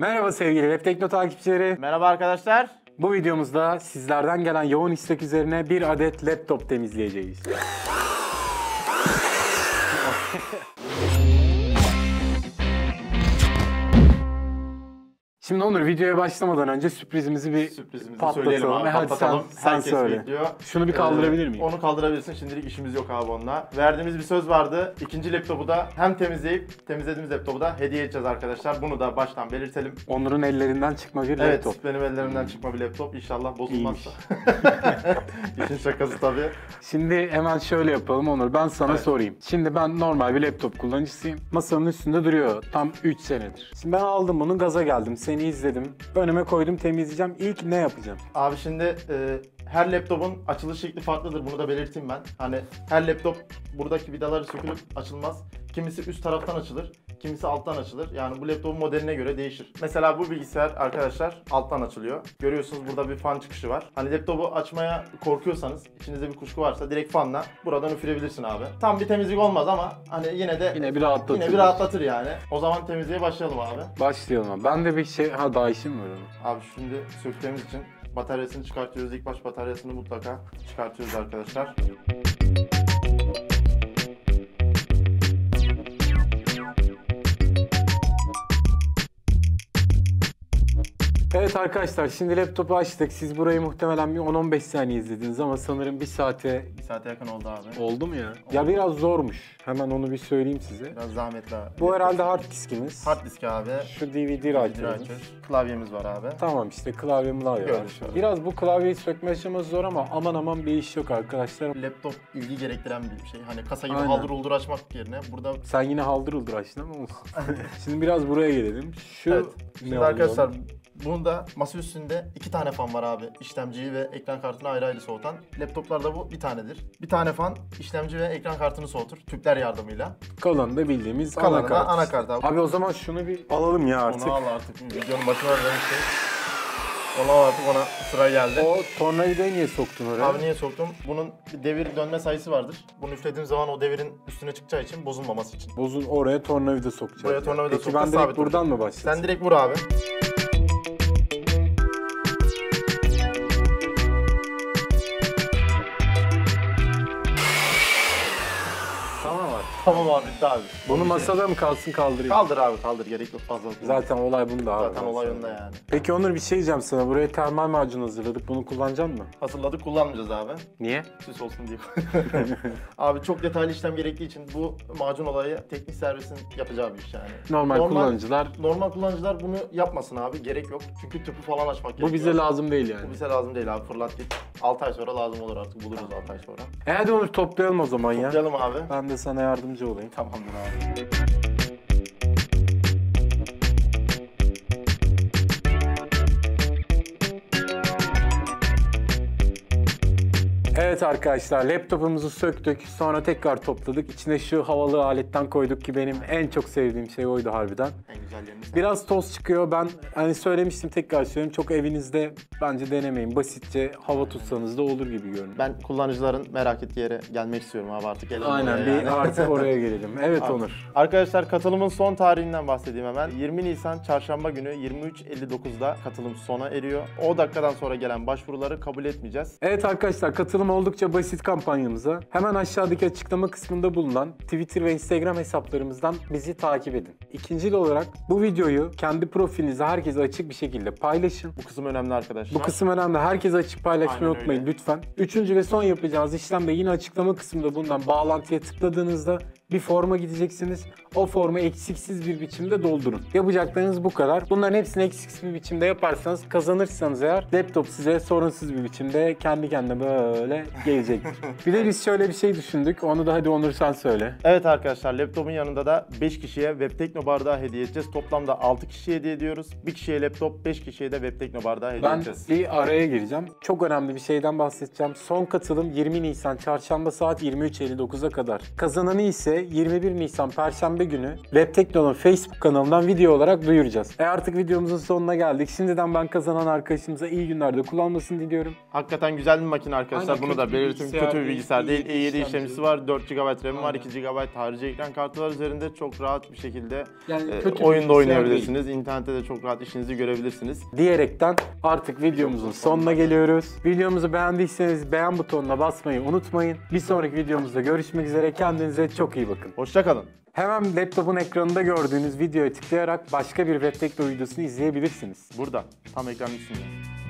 Merhaba sevgili Web Tekno takipçileri. Merhaba arkadaşlar. Bu videomuzda sizlerden gelen yoğun istek üzerine bir adet laptop temizleyeceğiz. Şimdi Onur, videoya başlamadan önce sürprizimizi söyleyelim abi. Hadi Patlatalım. sen Herkes söyle. bekliyor. Şunu bir kaldırabilir miyim? Onu kaldırabilirsin. Şimdilik işimiz yok abi onunla. Verdiğimiz bir söz vardı. İkinci laptopu da hem temizlediğimiz laptopu da hediye edeceğiz arkadaşlar. Bunu da baştan belirtelim. Onur'un ellerinden çıkma bir Evet, laptop. benim ellerimden çıkma bir laptop. İnşallah bozulmazsa. İşin şakası tabii. Şimdi hemen şöyle yapalım Onur. Ben sana sorayım. Şimdi ben normal bir laptop kullanıcısıyım. Masamın üstünde duruyor. Tam 3 senedir. Şimdi ben aldım bunu, gaza geldim. Seni izledim. Önüme koydum, temizleyeceğim. İlk ne yapacağım? Abi şimdi her laptopun açılış şekli farklıdır. Bunu da belirteyim ben. Hani her laptop buradaki vidaları sökülüp açılmaz. Kimisi üst taraftan açılır, kimisi alttan açılır. Yani bu laptopun modeline göre değişir. Mesela bu bilgisayar arkadaşlar alttan açılıyor. Görüyorsunuz burada bir fan çıkışı var. Hani laptopu açmaya korkuyorsanız, içinizde bir kuşku varsa direkt fanla buradan üfürebilirsin abi. Tam bir temizlik olmaz ama hani yine bir rahatlatır. Yine bir rahatlatır yani. O zaman temizliğe başlayalım abi. Başlayalım abi. Ben de bir şey... daha işim var onun. Abi şimdi söktüğümüz için bataryasını çıkartıyoruz. İlk baş bataryasını mutlaka çıkartıyoruz arkadaşlar. Evet arkadaşlar, şimdi laptopu açtık. Siz burayı muhtemelen bir 10-15 saniye izlediniz ama sanırım bir saate Bir saate yakın oldu abi. oldu mu ya? Ya biraz zormuş. Hemen onu bir söyleyeyim size. Biraz zahmetli abi. Bu herhalde hard diskimiz. Hard disk abi. Şu DVD writer'ımız. Klavyemiz var abi. Tamam, işte klavyem var. Biraz bu klavyeyi sökme aşaması zor ama aman bir iş yok arkadaşlar. Laptop ilgi gerektiren bir şey. Hani kasa gibi Aynen. haldır uldur açmak yerine burada... Sen yine haldır uldur açtın ama olsun. Şimdi biraz buraya gelelim. Şu Evet. ne Şimdi oluyor? arkadaşlar bunda masa üstünde 2 tane fan var abi. İşlemciyi ve ekran kartını ayrı ayrı soğutan. Laptoplarda bu bir tanedir. Bir tane fan işlemci ve ekran kartını soğutur. Tüpler yardımıyla. Kalanı da bildiğimiz Kalanı anakart. da anakart abi. Abi o zaman şunu bir alalım ya artık. Onu al artık. Videonun başına verilen şey. Onu al artık, ona sıra geldi. O tornavidayı niye soktun oraya? Abi niye soktum? Bunun bir devir dönme sayısı vardır. Bunu üflediğim zaman o devirin üstüne çıkacağı için bozulmaması için. Bozun, oraya tornavida sokacağım. Buraya tornavida Peki sokacağız, ben direkt sabit buradan duracak. mı başlayayım? Sen direkt vur abi. Tamam abi, bitti abi. Bunu masada mı kalsın, kaldırayım? Kaldır abi, kaldır. Gerek yok fazla. Zaten olay bunda abi. Zaten olay onda yani. Peki Onur, bir şey diyeceğim sana. Buraya termal macun hazırladık. Bunu kullanacak mısın? Hazırladık, kullanmayacağız abi. Niye? Süs olsun diye. Abi çok detaylı işlem gerektiği için bu macun olayı teknik servisin yapacağı bir iş yani. Normal kullanıcılar... Normal kullanıcılar bunu yapmasın abi. Gerek yok. Çünkü tüpü falan açmak gerekiyor. Bu bize lazım değil yani. Bu bize lazım değil abi. Fırlat git. 6 ay sonra lazım olur artık. Buluruz 6 ay sonra. Hadi Onur, toplayalım o zaman ya. Toplayalım abi. Ben de sana yardımcı olayım. Tamamdır abi. Evet arkadaşlar, laptopumuzu söktük, sonra tekrar topladık. İçine şu havalı aletten koyduk ki benim en çok sevdiğim şey oydu harbiden. En güzel yerini sen. Biraz toz çıkıyor. Ben hani söylemiştim, tekrar söyleyeyim. Çok evinizde bence denemeyin. Basitçe hava tutsanız da olur gibi görünüyor. Ben kullanıcıların merak ettiği yere gelmek istiyorum abi, artık gelelim Aynen, oraya bir yani. artık oraya gelelim. Evet Onur. Arkadaşlar, katılımın son tarihinden bahsedeyim hemen. 20 Nisan Çarşamba günü 23.59'da katılım sona eriyor. O dakikadan sonra gelen başvuruları kabul etmeyeceğiz. Evet arkadaşlar, katılım oldukça basit kampanyamıza. Hemen aşağıdaki açıklama kısmında bulunan Twitter ve Instagram hesaplarımızdan bizi takip edin. İkincil olarak bu videoyu kendi profilinize herkese açık bir şekilde paylaşın. Bu kısım önemli arkadaşlar. Bu kısım önemli. Herkese açık paylaşmayı Aynen unutmayın öyle. lütfen. Üçüncü ve son yapacağınız işlem de yine açıklama kısmında bulunan bağlantıya tıkladığınızda bir forma gideceksiniz. O formu eksiksiz bir biçimde doldurun. Yapacaklarınız bu kadar. Bunların hepsini eksiksiz bir biçimde yaparsanız, kazanırsanız eğer, laptop size sorunsuz bir biçimde kendi kendine böyle gelecektir. Bir de biz şöyle bir şey düşündük. Onu da hadi Onur sen söyle. Evet arkadaşlar, laptopun yanında da 5 kişiye Web Tekno bardağı hediye edeceğiz. Toplamda 6 kişiye hediye ediyoruz. 1 kişiye laptop, 5 kişiye de Web Tekno bardağı hediye Ben edeceğiz. bir araya gireceğim. Çok önemli bir şeyden bahsedeceğim. Son katılım 20 Nisan Çarşamba saat 23.59'a kadar. Kazananı ise 21 Nisan Perşembe günü Webtekno'nun Facebook kanalından video olarak duyuracağız. Artık videomuzun sonuna geldik. Şimdiden ben kazanan arkadaşımıza iyi günlerde kullanmasını diliyorum. Hakikaten güzel bir makine arkadaşlar. Aynen, bunu da kötü bir belirteyim. bilgisayar Kötü bir bilgisayar değil, değil. iyi i7 işlemcisi var. 4 GB RAM var. Aynen. 2 GB harici ekran kartı var üzerinde. Çok rahat bir şekilde Yani kötü bir oyunda bilgisayar oynayabilirsiniz. İnternette de çok rahat işinizi görebilirsiniz. Diyerekten artık videomuzun sonuna geliyoruz. Videomuzu beğendiyseniz beğen butonuna basmayı unutmayın. Bir sonraki videomuzda görüşmek üzere. Kendinize çok iyi bakın. Hoşçakalın. Hemen laptopun ekranında gördüğünüz videoya tıklayarak başka bir Webtekno videosunu izleyebilirsiniz. Burada. Tam ekranın üstünde.